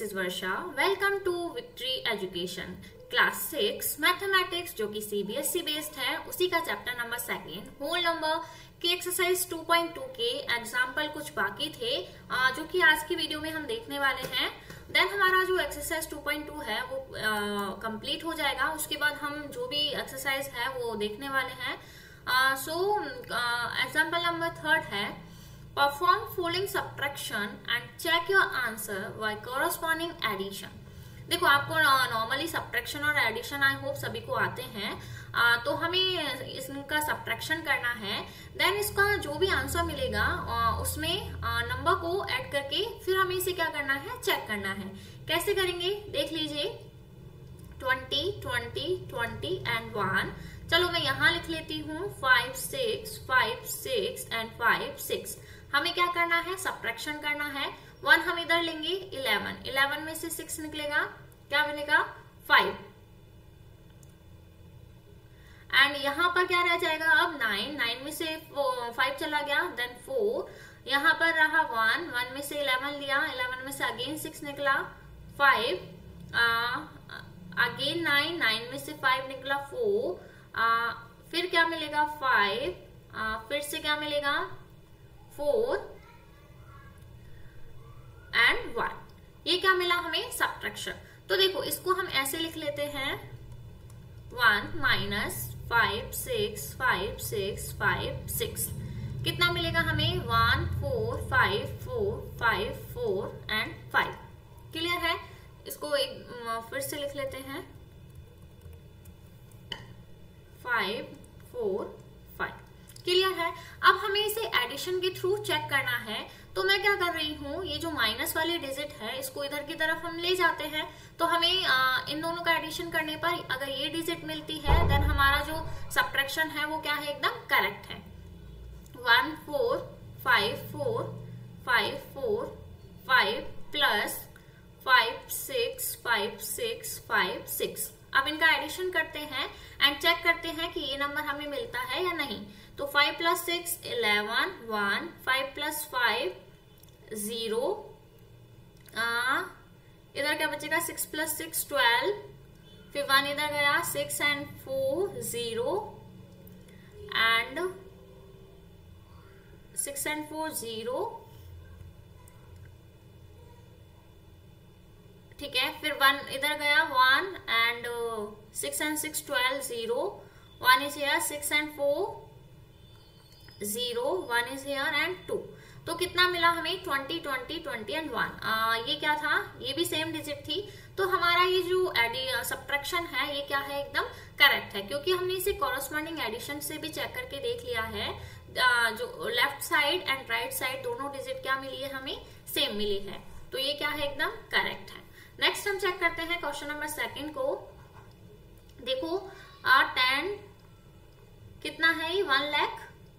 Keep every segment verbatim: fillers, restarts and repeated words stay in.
Is Varsha. Welcome to victory education class six mathematics, जो कि CBSE based है, उसी का chapter number second whole number की एक्सरसाइज टू पॉइंट टू के एग्जाम्पल कुछ बाकी थे जो कि आज की वीडियो में हम देखने वाले हैं। देन हमारा जो एक्सरसाइज टू पॉइंट टू है वो कंप्लीट हो जाएगा। उसके बाद हम जो भी एक्सरसाइज है वो देखने वाले हैं। सो एग्जाम्पल नंबर थर्ड है, perform following subtraction and check your answer by corresponding addition. देखो, आपको नॉर्मली सब्ट्रैक्शन और एडिशन आई होप सभी को आते हैं। आ, तो हमें इसका सब्ट्रैक्शन करना है। देन इसका जो भी आंसर मिलेगा आ, उसमें नंबर को ऐड करके फिर हमें इसे क्या करना है, चेक करना है। कैसे करेंगे देख लीजिए, twenty twenty twenty and one. चलो मैं यहाँ लिख लेती हूँ five six five six and five six. हमें क्या करना है, सब्ट्रैक्शन करना है। वन हम इधर लेंगे, इलेवन इलेवन में से सिक्स निकलेगा, क्या बनेगा, फाइव। एंड यहाँ पर क्या रह जाएगा अब, नाइन नाइन में से फाइव चला गया, देन फोर। यहाँ पर रहा वन वन में से इलेवन लिया, इलेवन में से अगेन सिक्स निकला, फाइव। अगेन नाइन नाइन में से फाइव निकला, फोर। आ, फिर क्या मिलेगा, फाइव। फिर से क्या मिलेगा, फोर एंड वन। ये क्या मिला हमें, सब्ट्रैक्शन। तो देखो, इसको हम ऐसे लिख लेते हैं, one minus five six five six five six. कितना मिलेगा हमें, one four five four five four and five. Clear है। इसको एक फिर से लिख लेते हैं, फाइव फोर फाइव। क्लियर है। अब हमें इसे एडिशन के थ्रू चेक करना है। तो मैं क्या कर रही हूँ, ये जो माइनस वाली डिजिट है इसको इधर की तरफ हम ले जाते हैं। तो हमें आ, इन दोनों का एडिशन करने पर अगर ये डिजिट मिलती है देन हमारा जो सब्ट्रैक्शन है वो क्या है, एकदम करेक्ट है। One four five four five four five plus five six five six five six. अब इनका एडिशन करते हैं एंड चेक करते हैं कि ये नंबर हमें मिलता है या नहीं। तो five plus six eleven, one, five plus five zero, इधर क्या बचेगा, सिक्स प्लस सिक्स ट्वेल्व, फिर वन इधर गया, six and four zero, and six and four zero. ठीक है, फिर वन इधर गया, one and six and six twelve zero, one is here, six and four zero, one is here and two. तो कितना मिला हमें, twenty twenty twenty and one. ये क्या था, ये भी सेम डिजिट थी। तो हमारा ये जो सब्ट्रैक्शन है ये क्या है, एकदम करेक्ट है, क्योंकि हमने इसे कॉरस्पॉन्डिंग एडिशन से भी चेक करके देख लिया है। आ, जो left side and right side दोनों डिजिट क्या मिली है, हमें सेम मिली है। तो ये क्या है, एकदम करेक्ट है। नेक्स्ट हम चेक करते हैं क्वेश्चन नंबर सेकंड को। देखो, टेन कितना है, वन लाख।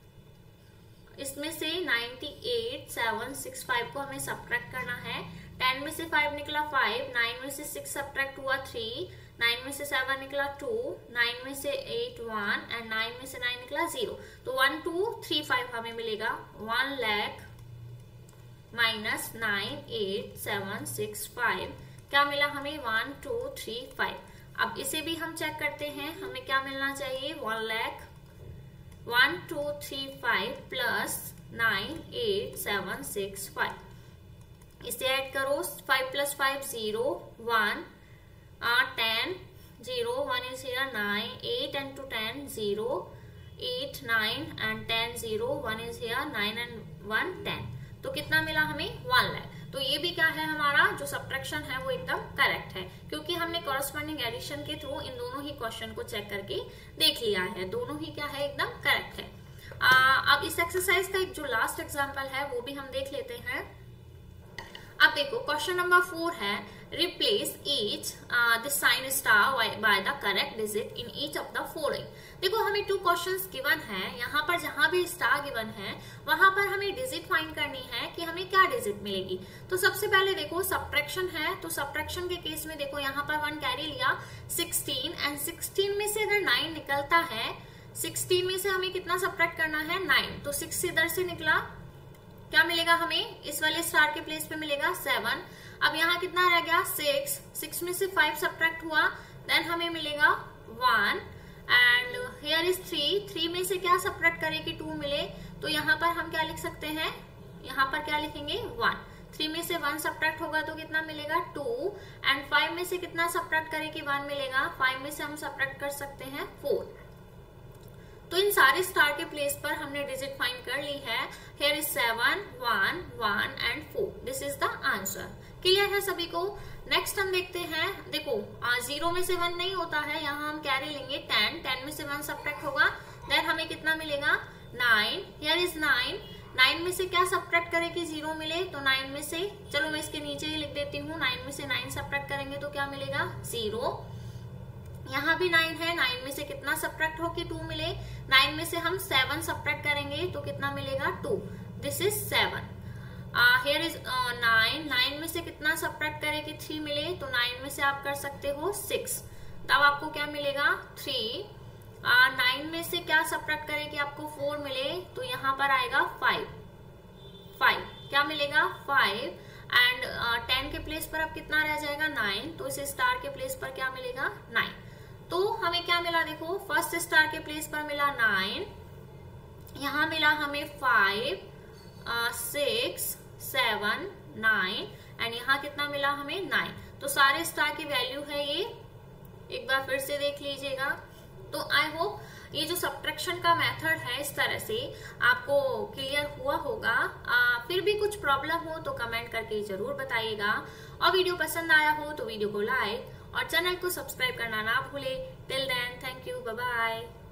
इसमें से ninety eight seven six five को हमें सब्ट्रैक्ट करना है। टेन में से फाइव निकला फाइव, नाइन में से सिक्स सब्ट्रैक्ट हुआ थ्री, नाइन में से सेवन निकला टू, नाइन में से एट वन एंड नाइन में से नाइन निकला जीरो। तो वन टू थ्री फाइव हमें मिलेगा, one lakh minus nine eight seven six five. क्या मिला हमें, वन टू थ्री फाइव। अब इसे भी हम चेक करते हैं, हमें क्या मिलना चाहिए, one lakh one two three five plus nine eight seven six five. इसे ऐड करो, five plus five zero, one, ten zero, one is here, nine, eight and two ten zero, eight nine and ten zero, one is here, nine and one ten. तो कितना मिला हमें, one lakh. तो ये भी क्या है, हमारा जो सब्ट्रैक्शन है वो एकदम करेक्ट है, क्योंकि हमने कॉरस्पॉन्डिंग एडिशन के थ्रू इन दोनों ही क्वेश्चन को चेक करके देख लिया है। दोनों ही क्या है, एकदम करेक्ट है। आ, अब इस एक्सरसाइज का एक जो लास्ट एग्जांपल है वो भी हम देख लेते हैं। अब देखो, क्वेश्चन नंबर फोर है, replace each the sign star by the correct digit in each of the following. देखो, हमें टू क्वेश्चंस गिवन है, यहाँ पर जहां भी स्टार गिवन है वहां पर हमें डिजिट फाइंड करनी है कि हमें क्या डिजिट मिलेगी। तो सबसे पहले देखो, सब्ट्रैक्शन है, तो सब्ट्रैक्शन के केस में देखो यहाँ पर वन कैरी लिया, सिक्सटीन, एंड सिक्सटीन में से अगर नाइन निकलता है, सिक्सटीन में से हमें कितना सब्ट्रैक्ट करना है, नाइन। तो सिक्स इधर से निकला, क्या मिलेगा हमें, इस वाले स्टार के प्लेस पे मिलेगा सेवन। अब यहाँ कितना रह गया, सिक्स। सिक्स में से फाइव सब्ट्रैक्ट हुआ, देन हमें मिलेगा one. And here is three. Three में से क्या सब्ट्रैक्ट करें कि टू मिले, तो यहाँ पर हम क्या लिख सकते हैं, यहाँ पर क्या लिखेंगे, वन। थ्री में से वन सब्ट्रैक्ट होगा तो कितना मिलेगा, टू। एंड फाइव में से कितना सब्ट्रैक्ट करें कि वन मिलेगा, फाइव में से हम सब्ट्रैक्ट कर सकते हैं फोर। तो इन सारे स्टार के प्लेस पर हमने डिजिट फाइंड कर ली है। Here is seven, one, one and four. This is the answer. Clear है सभी को। नेक्स्ट हम देखते हैं, देखो जीरो में से वन नहीं होता है, यहाँ हम कैरी लेंगे टेन। टेन में से वन सब्ट्रैक्ट होगा, देन हमें कितना मिलेगा, nine. Here is nine. Nine में से क्या सब्ट्रैक्ट करें कि जीरो मिले, तो नाइन में से, चलो मैं इसके नीचे ही लिख देती हूँ, नाइन में से नाइन सब्ट्रैक्ट करेंगे तो क्या मिलेगा, जीरो। यहाँ भी नाइन है, नाइन में से कितना सब्ट्रैक्ट हो कि टू मिले, नाइन में से हम सेवन सब्ट्रैक्ट करेंगे तो कितना मिलेगा, two. This is seven. Here is nine. Nine में से कितना सब्ट्रैक्ट करें कि थ्री मिले, तो नाइन में से आप कर सकते हो सिक्स, तब आपको क्या मिलेगा, थ्री। नाइन में से क्या सब्ट्रैक्ट करें कि आपको फोर मिले, तो यहाँ पर आएगा फाइव। फाइव क्या मिलेगा, फाइव। एंड टेन के प्लेस पर अब कितना रह जाएगा, नाइन। तो इस स्टार के प्लेस पर क्या मिलेगा, नाइन। तो हमें क्या मिला, देखो फर्स्ट स्टार के प्लेस पर मिला नाइन, यहाँ मिला हमें five, six, seven, nine, and यहाँ कितना मिला हमें, नाइन। तो सारे स्टार की वैल्यू है ये, एक बार फिर से देख लीजिएगा। तो आई होप ये जो सब्ट्रैक्शन का मेथड है इस तरह से आपको क्लियर हुआ होगा। आ, फिर भी कुछ प्रॉब्लम हो तो कमेंट करके जरूर बताइएगा, और वीडियो पसंद आया हो तो वीडियो को लाइक और चैनल को सब्सक्राइब करना ना भूले। Till then, thank you, bye bye.